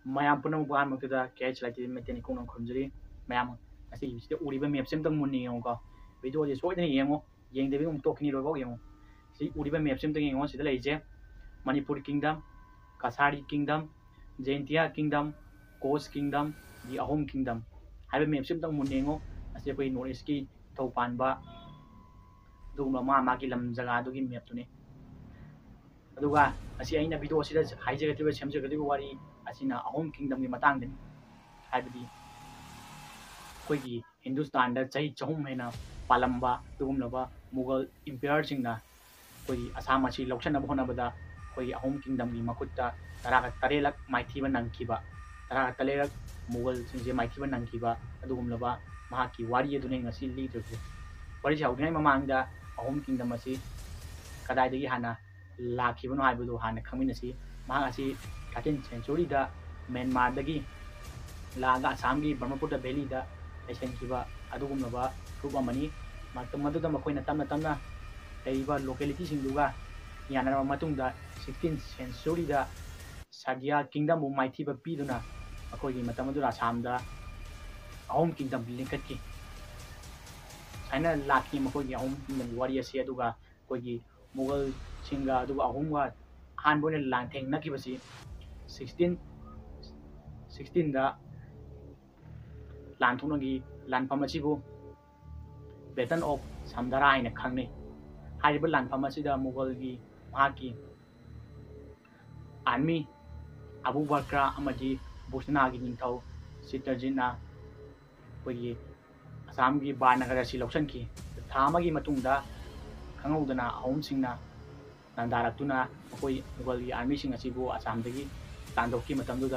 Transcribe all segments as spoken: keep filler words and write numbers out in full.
ꯃꯌꯥꯝ ꯄꯨꯝꯅꯃꯛ ꯑꯍꯥꯟꯕꯃꯛꯇꯗ ꯀꯦ ꯑꯩꯆ ꯂꯥꯏꯇꯤ ꯃꯩꯇꯩ ꯅꯤꯡꯀꯣꯡꯅ ꯈꯨꯔꯨꯝꯖꯔꯤ ꯃꯌꯥꯝ ꯉꯁꯤ ꯁꯤꯗ ꯎꯔꯤꯕ ꯃꯦꯞꯁꯦ ꯑꯝꯇꯪ ꯃꯨꯟꯅ ꯌꯦꯡꯉꯨꯀꯣ ꯚꯤꯗꯤꯑꯣꯁꯦ ꯁꯣꯏꯗꯅ ꯌꯦꯡꯉꯣ ꯌꯦꯡꯗꯕꯤ ꯑꯃꯨꯛ ꯇꯣꯛꯈꯤꯅꯤ ꯂꯣꯏꯐꯥꯎ ꯌꯦꯡꯉꯣ ꯁꯤ ꯎꯔꯤꯕ ꯃꯦꯞꯁꯦ ꯑꯝꯇꯪ ꯌꯦꯡꯉꯣ ꯁꯤꯗ ꯂꯩꯔꯤꯁꯦ Manipur kingdom Kachari kingdom Jaintia kingdom Koch kingdom ꯒꯤ ꯑꯍꯨꯝ ꯀꯤꯡꯗꯝ ꯍꯥꯏꯕ ꯃꯦꯞꯁꯦ ꯑꯝꯇꯪ ꯃꯨꯟꯅ ꯌꯦꯡꯉꯣ ꯑꯁꯤ ꯑꯩꯈꯣꯏ ꯅꯣꯔꯠ ꯏꯁꯀꯤ ꯅꯤꯡꯊꯧ ꯄꯥꯟꯕ ꯑꯗꯨꯒꯨꯝꯕ ꯃꯥ ꯃꯥꯒꯤ ꯂꯝ ꯖꯒꯥꯗꯨꯒꯤ ꯃꯦꯞꯇꯨꯅꯤ ꯑꯗꯨꯒ ꯑꯁꯤ ꯑꯩꯅ ꯚꯤꯗꯤꯑꯣ ꯑꯁꯤꯗ ꯍꯥꯏꯖꯒꯗꯧꯔꯤꯕ ꯁꯦꯝꯖꯒꯗꯧꯔꯤꯕ ꯋꯥꯔꯤ ꯑꯁꯤꯅ ꯑꯍꯨꯝ ꯀꯤꯡꯗꯝꯒꯤ ꯃꯇꯥꯡꯗꯅꯤ ꯍꯥꯏꯕꯗꯤ ꯑꯩꯈꯣꯏꯒꯤ ꯍꯤꯟꯗꯨꯁꯇꯥꯟꯗ ꯆꯍꯤ ꯆꯍꯨꯝ ꯍꯦꯟꯅ ꯄꯥꯜꯂꯝꯕ ꯑꯗꯨꯒꯨꯝꯂꯕ ꯃꯨꯒꯜ ꯏꯝꯄꯤꯌꯔꯁꯤꯡꯅ ꯑꯩꯈꯣꯏꯒꯤ ꯑꯁꯥꯝ ꯑꯁꯤ ꯂꯧꯁꯤꯟꯅꯕ ꯍꯣꯠꯅꯕꯗ ꯑꯩꯈꯣꯏꯒꯤ ꯑꯍꯨꯝ ꯀꯤꯡꯗꯝꯒꯤ ꯃꯈꯨꯠꯇ ꯇꯔꯥꯒ ꯇꯔꯦꯠꯂꯛ ꯃꯥꯏꯊꯤꯕ ꯅꯪꯈꯤꯕ ꯇꯔꯥꯒ ꯇꯔꯦꯠꯂꯛ ꯃꯨꯒꯜꯁꯤꯡꯁꯦ ꯃꯥꯏꯊꯤꯕ ꯅꯪꯈꯤꯕ ꯑꯗꯨꯒꯨꯝꯂꯕ ꯃꯍꯥꯛꯀꯤ ꯋꯥꯔꯤ ꯑꯗꯨꯅꯤ ꯉꯁꯤ ꯂꯤꯗꯣꯏꯁꯦ ꯋꯥꯔꯤꯁꯤ ꯍꯧꯗ꯭ꯔꯤꯉꯩ ꯃꯃꯥꯡꯗ ꯑꯍꯨꯝ ꯀꯤꯡꯗꯝ ꯑꯁꯤ ꯀꯗꯥꯏꯗꯒꯤ ꯍꯥꯟꯅ ꯂꯥꯛꯈꯤꯕꯅꯣ ꯍꯥꯏꯕꯗꯨ ꯍꯥꯟꯅ ꯈꯪꯃꯤꯟꯅꯁꯤ ꯃꯍꯥꯛ ꯑꯁꯤ ꯊꯥꯔꯇꯤꯟ ꯁꯦꯟꯆꯨꯔꯤꯗ ꯃꯦꯟꯃꯥꯔꯗꯒꯤ ꯂꯥꯛꯑꯒ ꯑꯁꯥꯝꯒꯤ ꯕ꯭ꯔꯍꯃꯄꯨꯇ꯭ꯔ ꯚꯦꯂꯤꯗ ꯂꯩꯁꯟꯈꯤꯕ ꯑꯗꯨꯒꯨꯝꯂꯕ ꯐꯨꯔꯨꯞ ꯑꯃꯅꯤ ꯃꯇꯝ ꯑꯗꯨꯗ ꯃꯈꯣꯏꯅ ꯇꯞꯅ ꯇꯞꯅ ꯂꯩꯔꯤꯕ ꯂꯣꯀꯦꯂꯤꯇꯤꯁꯤꯡꯗꯨꯒ ꯌꯥꯅꯔꯕ ꯃꯇꯨꯡꯗ ꯁꯤꯛꯁꯇꯤꯟ ꯁꯦꯟꯆꯨꯔꯤꯗ ꯁꯥꯗꯤꯌꯥ ꯀꯤꯡꯗꯝꯕꯨ ꯃꯥꯏꯊꯤꯕ ꯄꯤꯗꯨꯅ ꯑꯩꯈꯣꯏꯒꯤ ꯃꯇꯝ ꯑꯗꯨꯗ ꯑꯁꯥꯝꯗ ꯑꯍꯨꯝ ꯀꯤꯡꯗꯝ ꯂꯤꯡꯈꯠꯈꯤ ꯁꯨꯃꯥꯏꯅ ꯂꯥꯛꯈꯤ ꯃꯈꯣꯏꯒꯤ ꯑꯍꯨꯝ ꯀꯤꯡꯗꯝꯒꯤ ꯋꯥꯔꯤ ꯑꯁꯤ ꯑꯗꯨꯒ ꯑꯩꯈꯣꯏꯒꯤ ꯃꯨꯒꯜꯁꯤꯡꯒ ꯑꯗꯨꯒ ꯑꯍꯨꯝꯒ ꯑꯍꯥꯟꯕ ꯑꯣꯏꯅ ꯂꯥꯟꯊꯦꯡꯅꯈꯤꯕꯁꯤ ꯁꯤꯛꯁꯇꯤꯟ ꯁꯤꯛꯁꯇꯤꯟꯗ ꯂꯥꯟꯊꯣꯛꯅꯈꯤ ꯂꯥꯟꯐꯝ ꯑꯁꯤꯕꯨ ꯕꯦꯇꯟ ꯑꯣꯐ ꯁꯝꯗꯥꯔꯥ ꯍꯥꯏꯅ ꯈꯪꯅꯩ ꯍꯥꯏꯔꯤꯕ ꯂꯥꯟꯐꯝ ꯑꯁꯤꯗ ꯃꯨꯒꯜꯒꯤ ꯃꯍꯥꯛꯀꯤ ꯑꯥꯔꯃꯤ ꯑꯕꯨ ꯕꯀ꯭ꯔꯥ ꯑꯃꯗꯤ ꯕꯨꯁꯅꯥꯒꯤ ꯅꯤꯡꯊꯧ ꯁꯤꯇꯔꯖꯤꯠꯅ ꯑꯩꯈꯣꯏꯒꯤ ꯑꯁꯥꯝꯒꯤ ꯕꯥꯔꯅꯒꯔ ꯑꯁꯤ ꯂꯧꯁꯤꯟꯈꯤ ꯊꯥ ꯑꯃꯒꯤ ꯃꯇꯨꯡꯗ ꯈꯪꯍꯧꯗꯅ ꯑꯍꯨꯝꯁꯤꯡꯅ ꯂꯥꯟꯗꯥꯔꯛꯇꯨꯅ ꯃꯈꯣꯏ ꯃꯨꯒꯜꯒꯤ ꯑꯥꯔꯃꯤꯁꯤꯡ ꯑꯁꯤꯕꯨ ꯑꯁꯥꯝꯗꯒꯤ ꯇꯥꯟꯊꯣꯛꯈꯤ ꯃꯇꯝꯗꯨꯗ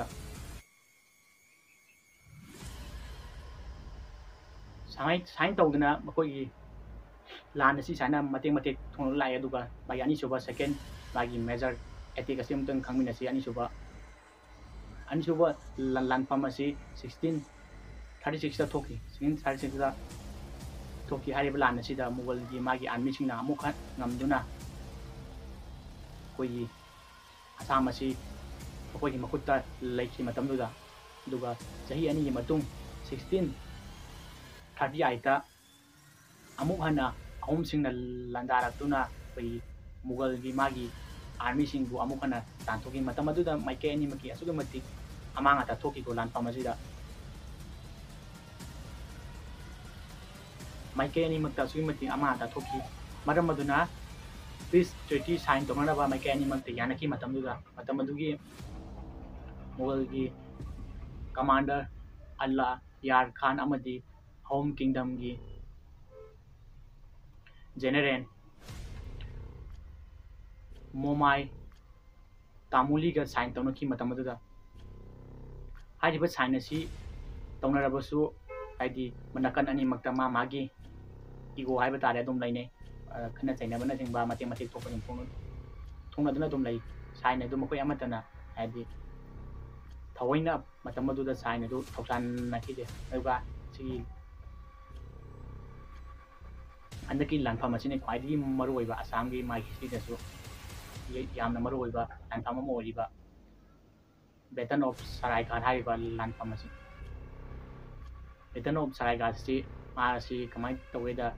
ꯁꯨꯃꯥꯏꯅ ꯇꯧꯗꯅ ꯃꯈꯣꯏꯒꯤ ꯂꯥꯟ ꯑꯁꯤ ꯁꯨꯃꯥꯏꯅ ꯃꯇꯦꯛ ꯃꯇꯦꯛ ꯊꯣꯡꯂꯒ ꯂꯥꯛꯑꯦ ꯑꯗꯨꯒ ꯃꯥꯒꯤ ꯑꯅꯤꯁꯨꯕ ꯁꯦꯀꯦꯟ ꯃꯥꯒꯤ ꯃꯦꯖꯔ ꯑꯦꯇꯦꯛ ꯑꯁꯤ ꯑꯃꯨꯛꯇꯪ ꯈꯪꯃꯤꯟꯅꯁꯤ ꯑꯅꯤꯁꯨꯕ ꯑꯅꯤꯁꯨꯕ ꯂꯥꯟꯐꯝ ꯑꯁꯤ ꯁꯤꯛꯁꯇꯤꯟ ꯊꯥꯔꯇꯤ ꯁꯤꯛꯁꯇ ꯊꯣꯛꯈꯤ ꯁꯤꯛꯁꯇꯤꯟ ꯊꯥꯔꯇꯤ ꯁꯤꯛꯁꯇ ꯊꯣꯛꯈꯤ ꯍꯥꯏꯔꯤꯕ ꯂꯥꯟ ꯑꯁꯤꯗ ꯃꯨꯒꯜꯒꯤ ꯃꯥꯒꯤ ꯑꯥꯔꯃꯤꯁꯤꯡꯅ ꯑꯃꯨꯛꯀ ꯉꯝꯗꯨꯅ ꯑꯩꯈꯣꯏꯒꯤ ꯑꯁꯥꯝ ꯑꯁꯤ ꯑꯩꯈꯣꯏꯒꯤ ꯃꯈꯨꯠꯇ ꯂꯩꯈꯤ ꯃꯇꯝꯗꯨꯗ ꯑꯗꯨꯒ ꯆꯍꯤ ꯑꯅꯤꯒꯤ ꯃꯇꯨꯡ ꯁꯤꯛꯁꯇꯤꯟ ꯊꯥꯔꯇꯤ ꯑꯩꯠꯇ ꯑꯃꯨꯛ ꯍꯟꯅ ꯑꯍꯨꯝꯁꯤꯡꯅ ꯂꯥꯟꯗꯥꯔꯛꯇꯨꯅ ꯑꯩꯈꯣꯏꯒꯤ ꯃꯨꯒꯜꯒꯤ ꯃꯥꯒꯤ ꯑꯥꯔꯃꯤꯁꯤꯡꯕꯨ ꯑꯃꯨꯛ ꯍꯟꯅ ꯇꯥꯟꯊꯣꯛꯈꯤ ꯃꯇꯝ ꯑꯗꯨꯗ ꯃꯥꯏꯀꯩ ꯑꯅꯤꯃꯛꯀꯤ ꯑꯁꯨꯛꯀꯤ ꯃꯇꯤꯛ ꯑꯃꯥꯡ ꯑꯇꯥ ꯊꯣꯛꯈꯤꯀꯣ ꯂꯥꯟꯐꯝ ꯑꯁꯤꯗ ꯃꯥꯏꯀꯩ ꯑꯅꯤꯃꯛꯇ ꯑꯁꯨꯛꯀꯤ ꯃꯇꯤꯛ ꯑꯃꯥꯡ ꯑꯇꯥ ꯊꯣꯛꯈꯤ ꯃꯔꯝ ꯑꯗꯨꯅ ꯄꯤꯁ ꯇ꯭ꯔꯤꯇꯤ ꯁꯥꯏꯟ ꯇꯧꯅꯅꯕ ꯃꯥꯏꯀꯩ ꯑꯅꯤꯃꯛꯇ ꯌꯥꯅꯈꯤ ꯃꯇꯝꯗꯨꯗ ꯃꯇꯝ ꯑꯗꯨꯒꯤ ꯃꯨꯒꯜꯒꯤ ꯀꯃꯥꯟꯗꯔ ꯑꯜꯂꯥ ꯌꯥꯔ ꯈꯥꯟ ꯑꯃꯗꯤ ꯑꯍꯨꯝ ꯀꯤꯡꯗꯝꯒꯤ ꯖꯦꯅꯔꯦꯜ ꯃꯣꯃꯥꯏ ꯇꯥꯃꯨꯂꯤꯒ ꯁꯥꯏꯟ ꯇꯧꯅꯈꯤ ꯃꯇꯝ ꯑꯗꯨꯗ ꯍꯥꯏꯔꯤꯕ ꯁꯥꯏꯟ ꯑꯁꯤ ꯇꯧꯅꯔꯕꯁꯨ ꯍꯥꯏꯗꯤ ꯅꯥꯀꯟ ꯑꯅꯤꯃꯛꯇ ꯃꯥ ꯃꯥꯒꯤ ꯏꯒꯣ ꯍꯥꯏꯕ ꯇꯥꯔꯦ ꯑꯗꯨꯝ ꯂꯩꯅꯩ ꯈꯠꯅ ꯆꯩꯅꯕꯅꯆꯤꯡꯕ ꯃꯇꯦꯛ ꯃꯇꯦꯛ ꯊꯣꯛꯄ ꯑꯗꯨꯝ ꯊꯣꯛꯅꯗꯨꯅ ꯑꯗꯨꯝ ꯂꯩ ꯁꯥꯏꯟ ꯑꯗꯨ ꯃꯈꯣꯏ ꯑꯃꯠꯇꯅ ꯍꯥꯏꯗꯤ ꯊꯑꯣꯏꯅ ꯃꯇꯝ ꯑꯗꯨꯗ ꯁꯥꯏꯟ ꯑꯗꯨ ꯊꯧꯁꯥꯟꯅꯈꯤꯗꯦ ꯑꯗꯨꯒ ꯁꯤꯒꯤ ꯍꯟꯗꯛꯀꯤ ꯂꯥꯟꯐꯝ ꯑꯁꯤꯅ ꯈ꯭ꯋꯥꯏꯗꯒꯤ ꯃꯔꯨꯑꯣꯏꯕ ꯑꯁꯥꯝꯒꯤ ꯃꯥꯒꯤ ꯍꯤꯁꯇ꯭ꯔꯤꯗꯁꯨ ꯌꯥꯝꯅ ꯃꯔꯨꯑꯣꯏꯕ ꯂꯥꯟꯐꯝ ꯑꯃ ꯑꯣꯏꯔꯤꯕ ꯕꯦꯇꯟ ꯑꯣꯐ ꯁꯔꯥꯏꯘꯥꯠ ꯍꯥꯏꯔꯤꯕ ꯂꯥꯟꯐꯝ ꯑꯁꯤ ꯕꯦꯇꯟ ꯑꯣꯐ ꯁꯔꯥꯏꯘꯥꯠ ꯑꯁꯤ ꯃꯥ ꯑꯁꯤ ꯀꯃꯥꯏꯅ ꯇꯧꯒꯦꯗ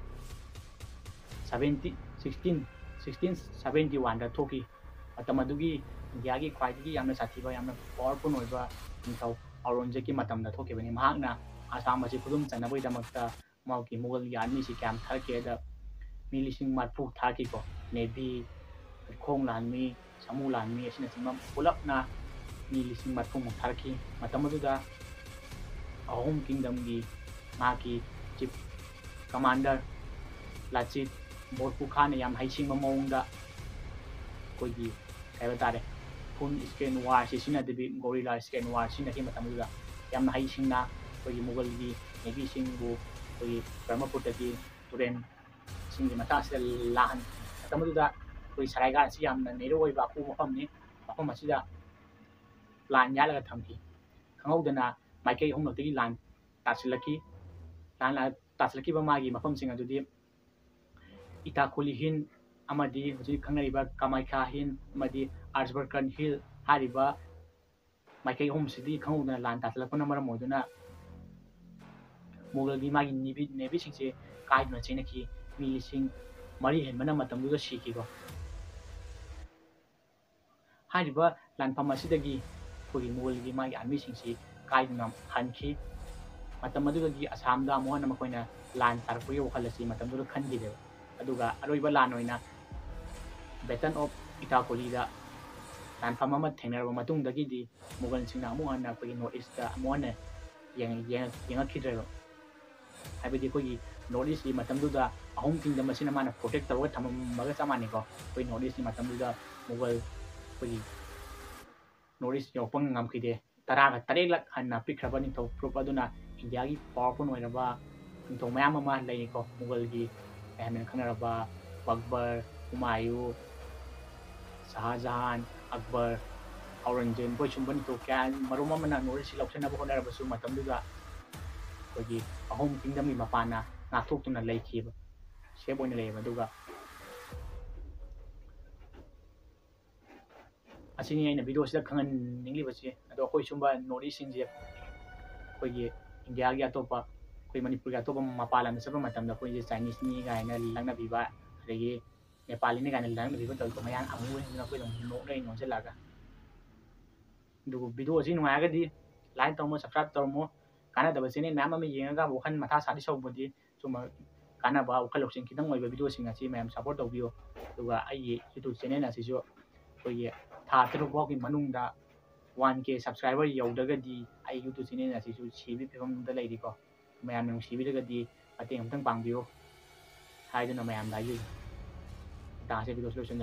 ꯁꯚꯦꯟꯇꯤ ꯁꯤꯛꯁꯇꯤꯟ ꯁꯤꯛꯁꯇꯤꯟ ꯁꯚꯦꯟꯇꯤ ꯋꯥꯟꯗ ꯊꯣꯛꯈꯤ ꯃꯇꯝ ꯑꯗꯨꯒꯤ ꯏꯟꯗꯤꯌꯥꯒꯤ ꯈ꯭ꯋꯥꯏꯗꯒꯤ ꯌꯥꯝꯅ ꯁꯥꯊꯤꯕ ꯌꯥꯝꯅ ꯄꯥꯋꯔꯐꯨꯜ ꯑꯣꯏꯕ ꯅꯤꯡꯊꯧ ꯑꯧꯔꯪꯖꯦꯕꯀꯤ ꯃꯇꯝꯗ ꯊꯣꯛꯈꯤꯕꯅꯤ ꯃꯍꯥꯛꯅ ꯑꯁꯥꯝ ꯑꯁꯤ ꯈꯨꯗꯨꯝ ꯆꯟꯅꯕꯒꯤꯗꯃꯛꯇ ꯃꯍꯥꯛꯀꯤ ꯃꯨꯒꯜꯒꯤ ꯑꯥꯔꯃꯤꯁꯤ ꯀꯌꯥꯝ ꯊꯥꯔꯛꯀꯦꯗ ꯃꯤ ꯂꯤꯁꯤꯡ ꯃꯔꯐꯨ ꯊꯥꯔꯛꯈꯤꯀꯣ ꯅꯦꯚꯤ ꯈꯣꯡ ꯂꯥꯟꯃꯤ ꯁꯥꯃꯨ ꯂꯥꯟꯃꯤ ꯑꯁꯤꯅꯆꯤꯡꯕ ꯄꯨꯂꯞꯅ ꯃꯤ ꯂꯤꯁꯤꯡ ꯃꯔꯐꯨꯃꯨꯛ ꯊꯥꯔꯛꯈꯤ ꯃꯇꯝ ꯑꯗꯨꯗ ꯑꯍꯨꯝ ꯀꯤꯡꯗꯝꯒꯤ ꯃꯍꯥꯛꯀꯤ ꯆꯤꯞ ꯀꯃꯥꯟꯗꯔ ꯂꯥꯆꯤꯠ ꯕꯣꯔꯐꯨꯈꯥꯟꯅ ꯌꯥꯝ ꯍꯩꯁꯤꯡꯕ ꯃꯑꯣꯡꯗ ꯑꯩꯈꯣꯏꯒꯤ ꯍꯥꯏꯕ ꯇꯥꯔꯦ ꯐꯨꯟ ꯏꯁꯀꯦꯟ ꯋꯥꯔꯁꯤ ꯁꯤꯖꯤꯟꯅꯗꯕꯤ ꯒꯣꯔꯤꯂꯥ ꯏꯁꯀꯦꯟ ꯋꯥꯔ ꯁꯤꯖꯤꯟꯅꯈꯤ ꯃꯇꯝꯗꯨꯗ ꯌꯥꯝꯅ ꯍꯩꯁꯤꯡꯅ ꯑꯩꯈꯣꯏꯒꯤ ꯃꯨꯒꯜꯒꯤ ꯅꯦꯚꯤꯁꯤꯡꯕꯨ ꯑꯩꯈꯣꯏꯒꯤ ꯕ꯭ꯔꯍꯃꯄꯨꯇ꯭ꯔꯒꯤ ꯇꯨꯔꯦꯟꯁꯤꯡꯒꯤ ꯃꯇꯥꯡ ꯑꯁꯤꯗ ꯂꯥꯛꯍꯟꯈꯤ ꯃꯇꯝ ꯑꯗꯨꯗ ꯑꯩꯈꯣꯏ ꯁꯔꯥꯏꯘꯥꯠ ꯑꯁꯤ ꯌꯥꯝꯅ ꯅꯩꯔꯛ ꯑꯣꯏꯕ ꯑꯀꯨ ꯃꯐꯝꯅꯤ ꯃꯐꯝ ꯑꯁꯤꯗ ꯄ꯭ꯂꯥꯟ ꯌꯥꯠꯂꯒ ꯊꯝꯈꯤ ꯈꯪꯍꯧꯗꯅ ꯃꯥꯏꯀꯩ ꯑꯍꯨꯝꯂꯛꯇꯒꯤ ꯂꯥꯟ ꯇꯥꯁꯤꯜꯂꯛꯈꯤ ꯂꯥꯟ ꯇꯥꯁꯤꯜꯂꯛꯈꯤꯕ ꯃꯥꯒꯤ ꯃꯐꯝꯁꯤꯡ ꯑꯗꯨꯗꯤ ꯏꯇꯥꯈꯨꯂꯤ ꯍꯤꯜ ꯑꯃꯗꯤ ꯍꯧꯖꯤꯛ ꯈꯪꯅꯔꯤꯕ ꯀꯃꯥꯏꯈꯥ ꯍꯤꯜ ꯑꯃꯗꯤ ꯑꯥꯔꯁꯕꯔꯀꯟ ꯍꯤꯜ ꯍꯥꯏꯔꯤꯕ माइकई अहमसिदी खंगौदना लान तासलपना मरम ओदुना मुगलगी मागी नेवी नेवी सिंगसे काइदना चेनकी मी लिसिंग मरी हेनमना मतमदुदा सिकीको हारिबा लानफम असिदगी कोगी मुगलगी मागी आर्मी सिंगसे काइदना हनखी मतमदुदगी असमदा मोहन मखोइना लान तारपगी वखलसी मतमदुदा खनगिदे अदुगा अरोइबा लान ओइना बेटन ऑफ इटाकोलीदा लानफम अमा थेंगनरबा मतुंगदगीदी मुगल सिंगना अमु हन्ना कोगी नॉर्थ ईस्टदा अमुहन yang yang yang akidreba habidi ko gi notice ni matamduda ahum kingdom asina mana protect tawa thamamaga chamani ko koi notice ni matamduda mughal ko gi notice yopang ngam khide taraga tarek lak hanna pikraba ni to prop aduna india gi powerful oiraba to mayam ama lai ko mughal gi amen khanaraba akbar humayun shahjahan akbar Aurangzeb boy chumban to kyan maruma mana notice laksana ba honara basu matamduda kogi ahom kingdom mi mapana na thok tuna laikhiba se boina leiba duga asini aina video sida khangan ningli basi ado koi chumba notice singje kogi india gi atopa koi manipur gi atopa mapala na saba matamda koi chinese ni ga ina langna biba regi nepali ni ga ina langna biba to mayang amu ni koi no nei no se laga दुगो video जी नुआगदी like तमो subscribe तमो काना दब चेने ma'am अमे येंगा वखन मथा सादि सौबदी सुम काना बा वखल लक्षण खिदंग ओइबा वीडियो सिंग अछि मैम सपोर्ट तौबियो दुगा आई यूट्यूब चैनल अछि जो कोई था तरो बॉगी मनुंगदा वन के सब्सक्राइबर यौदगदी आई यूट्यूब चैनल अछि जो सीबी फिल्म द लेदी को मैम नु सीबी दगदी अते हमतंग पांगबियो हाइदना मैम दा यु तासे वीडियो सोल्यूशन